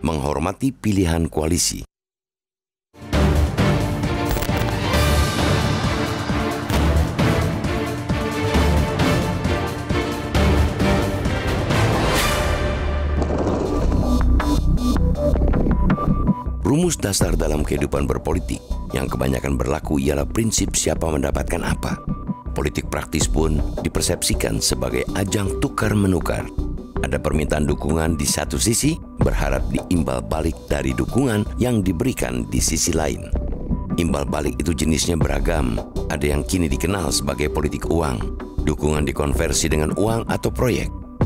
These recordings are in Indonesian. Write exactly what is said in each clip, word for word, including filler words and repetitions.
menghormati pilihan koalisi. Rumus dasar dalam kehidupan berpolitik yang kebanyakan berlaku ialah prinsip siapa mendapatkan apa. Politik praktis pun dipersepsikan sebagai ajang tukar-menukar. Ada permintaan dukungan di satu sisi, berharap diimbal balik dari dukungan yang diberikan di sisi lain. Imbal balik itu jenisnya beragam. Ada yang kini dikenal sebagai politik uang. Dukungan dikonversi dengan uang atau proyek.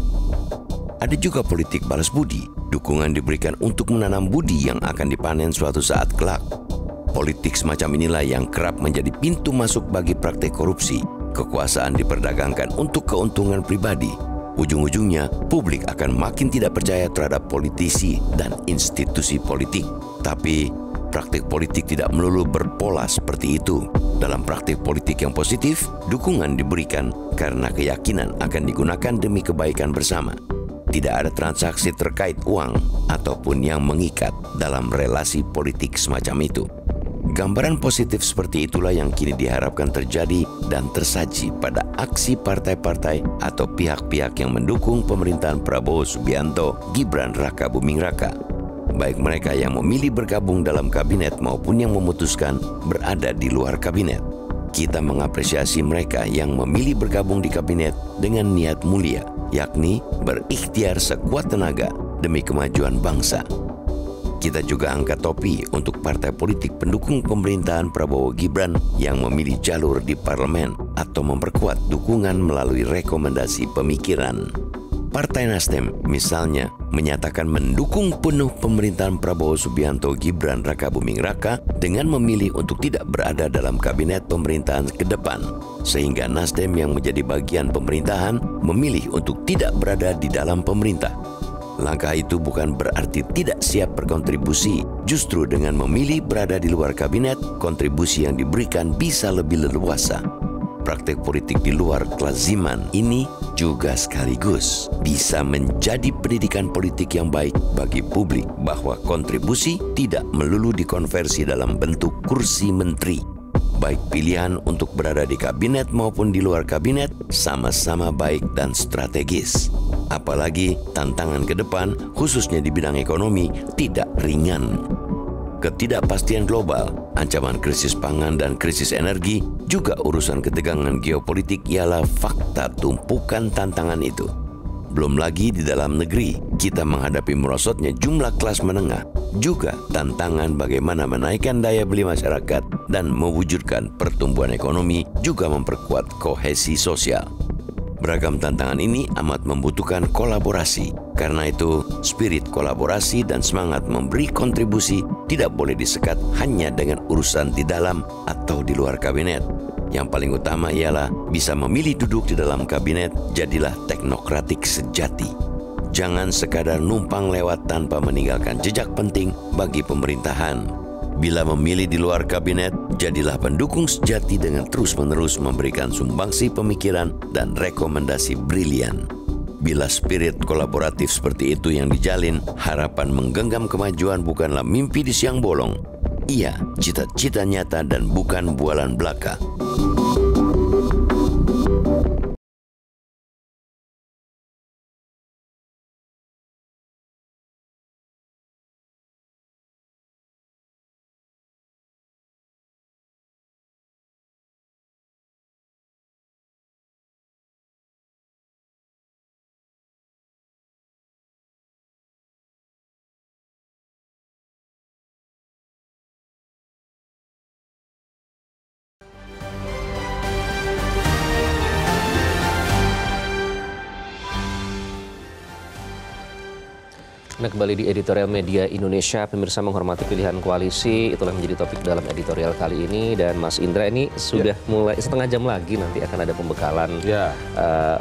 Ada juga politik balas budi. Dukungan diberikan untuk menanam budi yang akan dipanen suatu saat kelak. Politik semacam inilah yang kerap menjadi pintu masuk bagi praktek korupsi. Kekuasaan diperdagangkan untuk keuntungan pribadi. Ujung-ujungnya, publik akan makin tidak percaya terhadap politisi dan institusi politik. Tapi, praktik politik tidak melulu berpola seperti itu. Dalam praktik politik yang positif, dukungan diberikan karena keyakinan akan digunakan demi kebaikan bersama. Tidak ada transaksi terkait uang ataupun yang mengikat dalam relasi politik semacam itu. Gambaran positif seperti itulah yang kini diharapkan terjadi dan tersaji pada aksi partai-partai atau pihak-pihak yang mendukung pemerintahan Prabowo Subianto, Gibran Raka Buming Raka. Baik mereka yang memilih bergabung dalam kabinet maupun yang memutuskan berada di luar kabinet. Kita mengapresiasi mereka yang memilih bergabung di kabinet dengan niat mulia, yakni berikhtiar sekuat tenaga demi kemajuan bangsa. Kita juga angkat topi untuk partai politik pendukung pemerintahan Prabowo Gibran yang memilih jalur di parlemen atau memperkuat dukungan melalui rekomendasi pemikiran. Partai Nasdem misalnya menyatakan mendukung penuh pemerintahan Prabowo Subianto Gibran Raka Buming Raka dengan memilih untuk tidak berada dalam kabinet pemerintahan ke depan. Sehingga Nasdem yang menjadi bagian pemerintahan memilih untuk tidak berada di dalam pemerintah. Langkah itu bukan berarti tidak siap berkontribusi. Justru dengan memilih berada di luar kabinet, kontribusi yang diberikan bisa lebih leluasa. Praktek politik di luar kelaziman ini juga sekaligus bisa menjadi pendidikan politik yang baik bagi publik bahwa kontribusi tidak melulu dikonversi dalam bentuk kursi menteri. Baik pilihan untuk berada di kabinet maupun di luar kabinet sama-sama baik dan strategis. Apalagi tantangan ke depan khususnya di bidang ekonomi tidak ringan. Ketidakpastian global, ancaman krisis pangan dan krisis energi, juga urusan ketegangan geopolitik ialah fakta tumpukan tantangan itu. Belum lagi di dalam negeri, kita menghadapi merosotnya jumlah kelas menengah, juga tantangan bagaimana menaikkan daya beli masyarakat dan mewujudkan pertumbuhan ekonomi juga memperkuat kohesi sosial. Beragam tantangan ini amat membutuhkan kolaborasi. Karena itu, spirit kolaborasi dan semangat memberi kontribusi tidak boleh disekat hanya dengan urusan di dalam atau di luar kabinet. Yang paling utama ialah bisa memilih duduk di dalam kabinet, jadilah teknokratik sejati. Jangan sekadar numpang lewat tanpa meninggalkan jejak penting bagi pemerintahan. Bila memilih di luar kabinet, jadilah pendukung sejati dengan terus-menerus memberikan sumbangsi pemikiran dan rekomendasi brilian. Bila spirit kolaboratif seperti itu yang dijalin, harapan menggenggam kemajuan bukanlah mimpi di siang bolong. Ia cita-cita nyata dan bukan bualan belaka. Nah, kembali di editorial Media Indonesia, pemirsa menghormati pilihan koalisi, itulah menjadi topik dalam editorial kali ini. Dan Mas Indra, ini sudah ya. mulai setengah jam lagi nanti akan ada pembekalan ya. uh,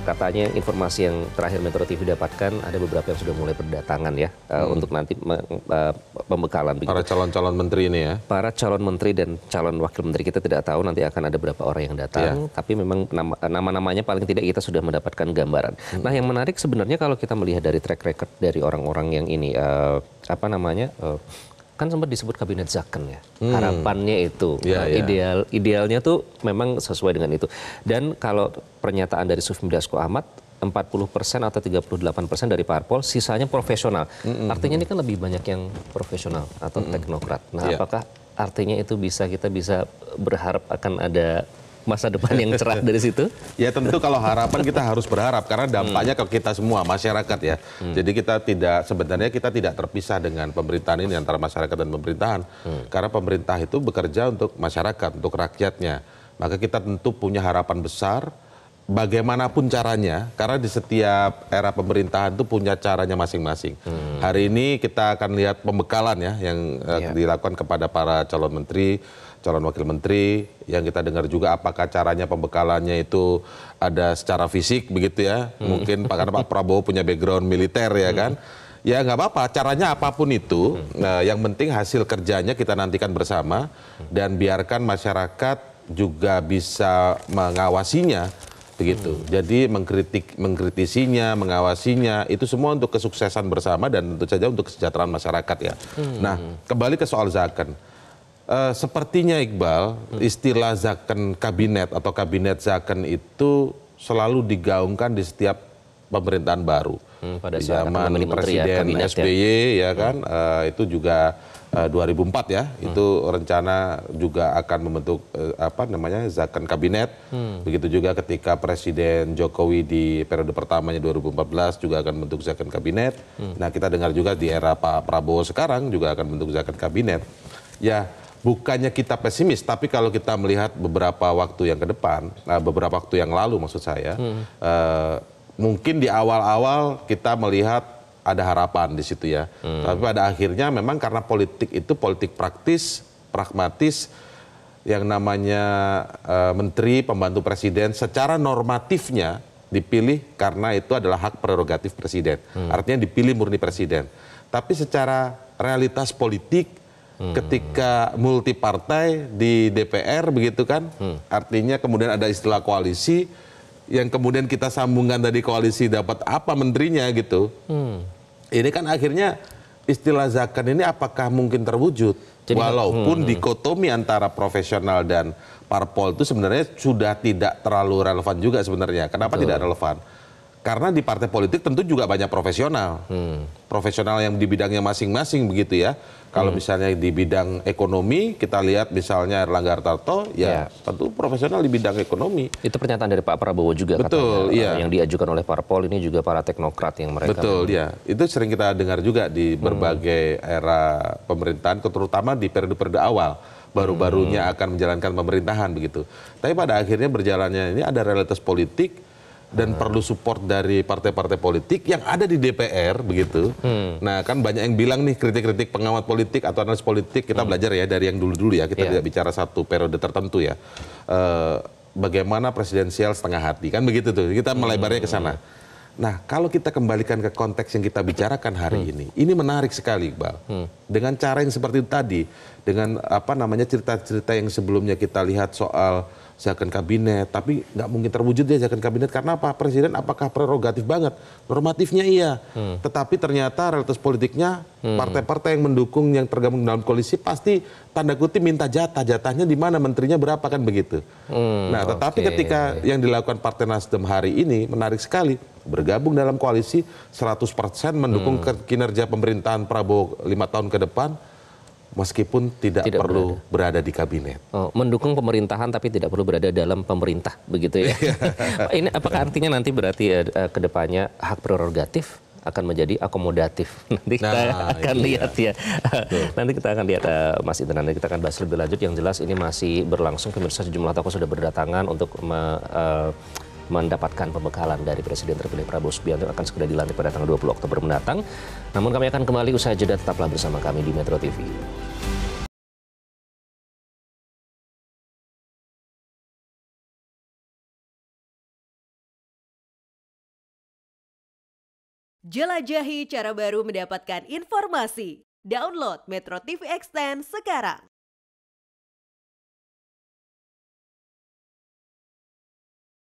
katanya informasi yang terakhir Metro T V dapatkan ada beberapa yang sudah mulai berdatangan ya uh, hmm. untuk nanti me, uh, pembekalan. Begitu. Para calon-calon menteri ini ya? Para calon menteri dan calon wakil menteri kita tidak tahu nanti akan ada berapa orang yang datang, yeah. tapi memang nama, nama-namanya paling tidak kita sudah mendapatkan gambaran. Hmm. Nah yang menarik sebenarnya kalau kita melihat dari track record dari orang-orang yang ini, uh, apa namanya, uh, kan sempat disebut kabinet Zakon ya, hmm. harapannya itu yeah, nah, yeah. ideal idealnya tuh memang sesuai dengan itu. Dan kalau pernyataan dari Sufmi Dasko Ahmad, empat puluh persen atau tiga puluh delapan persen dari parpol, sisanya profesional. Mm-hmm. Artinya ini kan lebih banyak yang profesional atau mm-hmm. teknokrat. Nah, yeah. apakah artinya itu bisa kita bisa berharap akan ada masa depan yang cerah dari situ? Ya tentu kalau harapan kita harus berharap karena dampaknya hmm. ke kita semua masyarakat ya. Hmm. Jadi kita tidak sebenarnya kita tidak terpisah dengan pemerintahan ini antara masyarakat dan pemerintahan. Hmm. Karena pemerintah itu bekerja untuk masyarakat, untuk rakyatnya. Maka kita tentu punya harapan besar bagaimanapun caranya karena di setiap era pemerintahan itu punya caranya masing-masing. Hmm. Hari ini kita akan lihat pembekalan ya yang yeah. dilakukan kepada para calon menteri, calon wakil menteri, yang kita dengar juga apakah caranya pembekalannya itu ada secara fisik begitu ya. Hmm. Mungkin karena Pak Prabowo punya background militer ya kan. Hmm. Ya nggak apa-apa, caranya apapun itu, hmm. nah, yang penting hasil kerjanya kita nantikan bersama dan biarkan masyarakat juga bisa mengawasinya begitu. Hmm. Jadi mengkritik, mengkritisinya, mengawasinya itu semua untuk kesuksesan bersama dan tentu saja untuk kesejahteraan masyarakat ya. Hmm. Nah, kembali ke soal Zakon. Uh, sepertinya Iqbal, istilah Zakon kabinet atau kabinet Zakon itu selalu digaungkan di setiap pemerintahan baru. Hmm, pada di zaman Presiden ya, S B Y ya, ya kan, hmm. uh, itu juga uh, dua ribu empat ya, hmm. itu rencana juga akan membentuk uh, apa namanya Zakon kabinet. Hmm. Begitu juga ketika Presiden Jokowi di periode pertamanya dua ribu empat belas juga akan membentuk Zakon kabinet. Hmm. Nah kita dengar juga di era Pak Prabowo sekarang juga akan membentuk Zakon kabinet. Ya. Bukannya kita pesimis, tapi kalau kita melihat beberapa waktu yang ke depan, beberapa waktu yang lalu maksud saya, hmm. uh, mungkin di awal-awal kita melihat ada harapan di situ ya. Hmm. Tapi pada akhirnya memang karena politik itu politik praktis, pragmatis, yang namanya uh, menteri, pembantu presiden, secara normatifnya dipilih karena itu adalah hak prerogatif presiden. Hmm. Artinya dipilih murni presiden. Tapi secara realitas politik, Hmm. ketika multi partai di D P R begitu kan, hmm. artinya kemudian ada istilah koalisi, yang kemudian kita sambungkan tadi koalisi dapat apa menterinya gitu. Hmm. Ini kan akhirnya istilah Zakon ini apakah mungkin terwujud? Jadi, walaupun hmm. dikotomi antara profesional dan parpol itu sebenarnya sudah tidak terlalu relevan juga sebenarnya. Kenapa Betul. tidak relevan? Karena di partai politik tentu juga banyak profesional. Hmm. Profesional yang di bidangnya masing-masing begitu ya. Kalau hmm. misalnya di bidang ekonomi, kita lihat misalnya Erlangga Hartarto, ya, ya tentu profesional di bidang ekonomi. Itu pernyataan dari Pak Prabowo juga. Betul, katanya, iya. Yang diajukan oleh parpol ini juga para teknokrat yang mereka. Betul, ya. Itu sering kita dengar juga di berbagai hmm. era pemerintahan, terutama di periode-periode awal. Baru-barunya hmm. akan menjalankan pemerintahan begitu. Tapi pada akhirnya berjalannya ini ada realitas politik, dan hmm. perlu support dari partai-partai politik yang ada di D P R begitu. Hmm. Nah kan banyak yang bilang nih kritik-kritik pengamat politik atau analis politik kita hmm. belajar ya dari yang dulu-dulu ya, kita yeah. tidak bicara satu periode tertentu ya. Uh, bagaimana presidensial setengah hati kan begitu tuh, kita melebarnya ke sana. Nah kalau kita kembalikan ke konteks yang kita bicarakan hari hmm. ini, ini menarik sekali Iqbal. Hmm. Dengan cara yang seperti itu tadi, dengan apa namanya cerita-cerita yang sebelumnya kita lihat soal Zakon kabinet, tapi nggak mungkin terwujud ya Zakon kabinet karena apa? Presiden apakah prerogatif banget? Normatifnya iya, hmm. tetapi ternyata realitas politiknya partai-partai hmm. yang mendukung yang tergabung dalam koalisi pasti tanda kutip minta jatah, jatahnya di mana, menterinya berapa kan begitu. Hmm, nah, tetapi okay. ketika yang dilakukan Partai Nasdem hari ini menarik sekali, bergabung dalam koalisi seratus persen mendukung hmm. kinerja pemerintahan Prabowo lima tahun ke depan. Meskipun tidak, tidak perlu berada. berada di kabinet. Oh, mendukung pemerintahan tapi tidak perlu berada dalam pemerintah, begitu ya. Ini apakah artinya nanti berarti uh, ke depannya hak prerogatif akan menjadi akomodatif? Nanti kita nah, akan lihat ya. Nanti kita akan lihat uh, Mas Indra, nanti kita akan bahas lebih lanjut. Yang jelas ini masih berlangsung, pemirsa sejumlah tokoh sudah berdatangan untuk me, uh, mendapatkan pembekalan dari Presiden terpilih Prabowo Subianto akan segera dilantik pada tanggal dua puluh Oktober mendatang. Namun kami akan kembali usai jeda, tetaplah bersama kami di Metro T V. Jelajahi cara baru mendapatkan informasi. Download Metro T V Extend sekarang.